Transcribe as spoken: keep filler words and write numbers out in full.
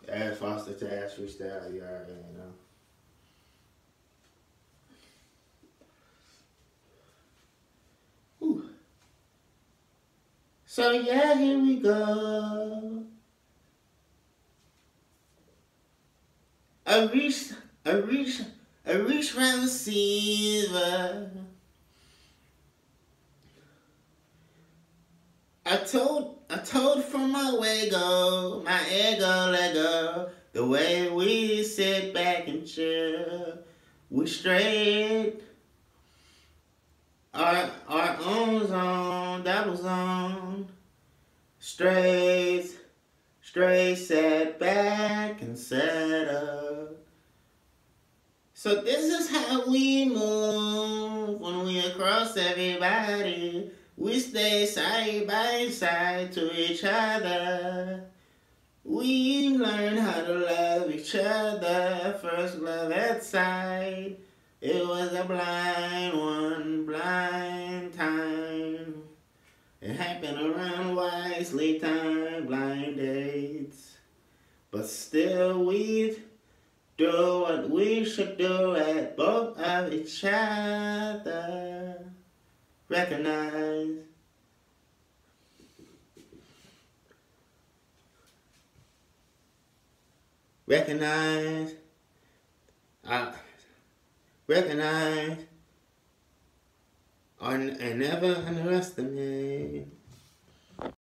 Add Foster to Ash freestyle, you already know. Whew. So yeah, here we go. I reached, I reached, I reached round receiver. I told, I told from my way go, my ego let go. The way we sit back and chill, we straight. Our, our own zone, double zone. Straight, straight, set back and set up. So this is how we move when we across everybody. We stay side by side to each other. We learn how to love each other. First love at sight. It was a blind one, blind time. It happened around wisely time, blind dates. But still we do what we should do at both of each other. Recognize. Recognize. Uh, recognize. Or, and never underestimate.